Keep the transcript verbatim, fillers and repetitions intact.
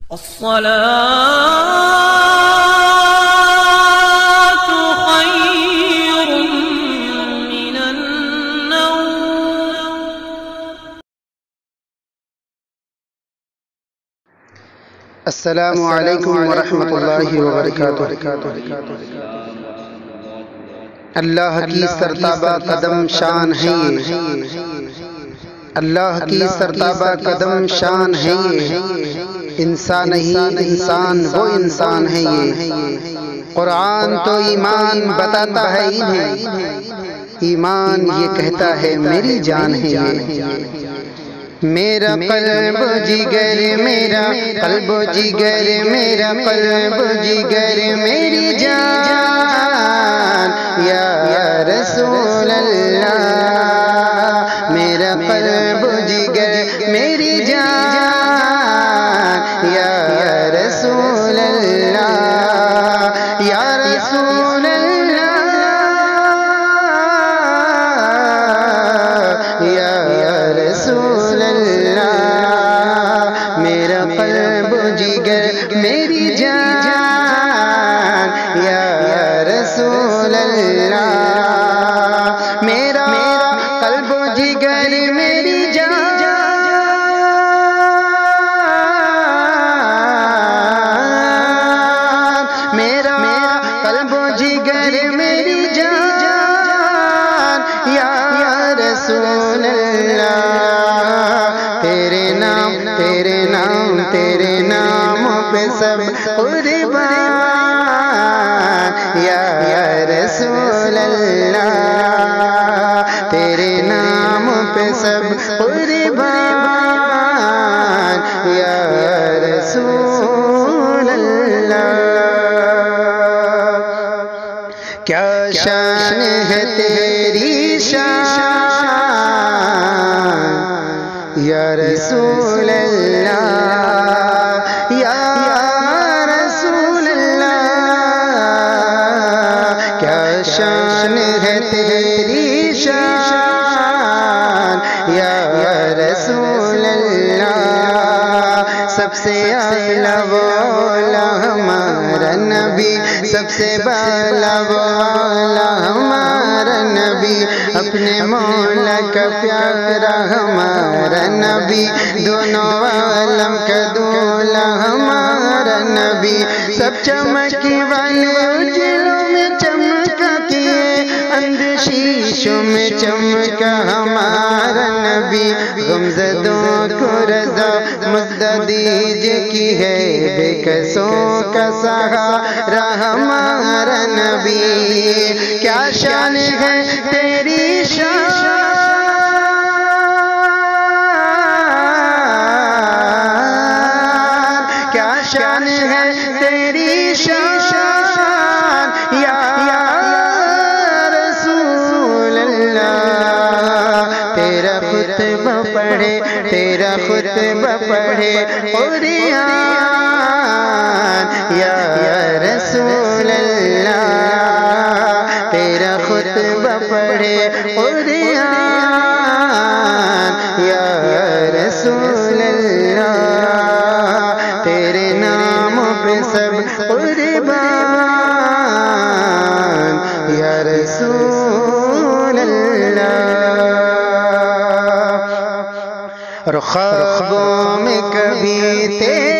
الصلاة خير من النوم. السلام علیکم ورحمۃ اللہ وبرکاتہ. اللہ کی سرتابہ قدم شان ہے یہ، اللہ کی سرتابہ قدم شان ہے یہ، انسان نہیں انسان وہ انسان ہے یہ. قرآن تو ایمان بتاتا ہے انہیں، ایمان یہ کہتا ہے میری جان ہے یہ. میرا قلب و جگر میرا قلب و جگر میرا قلب و جگر میری جان یا رسول اللہ. میرا قلب و جگر میری جان یا رسول اللہ یا رسول اللہ یا رسول اللہ. میرا قلب و جگر میری جان یا رسول اللہ. میرا قلب و جگر میری جان میرا قلب و جگر میری جان یا رسول اللہ. تیرے نام تیرے نام تیرے نام پہ سب قربان یا رسول اللہ. تیرے نام پہ سب قربان یا رسول اللہ. کیا شان ہے تیری شان یا رسول اللہ یا رسول اللہ. کیا شان ہے تیری شان یا رسول اللہ. سب سے اعلیٰ والا ہمارا نبی، سب سے بالا والا ہمارا نبی، اپنے مولا کا پیارا ہمارا نبی، دونوں عالم کا دولا ہمارا نبی. سب چمکی والے اجلوں میں چمکا کیے، اندشیشوں میں چمکا ہمارا نبی. غمزدوں کو رضا مزدہ دیجے کی ہے، بے کسوں کا سہارا ہمارا نبی. کیا شان ہے تیری شان کیا شان ہے تیری شان یا رسول اللہ. تیرا خطبہ پڑھے تیرا خطبہ پڑھے قرآن یا رسول اللہ. تیرا خطبہ پڑھے قرآن یا رسول اللہ. تیرے نام پہ سب قربان یا رسول اللہ. اور خوابوں میں کبھی تیرے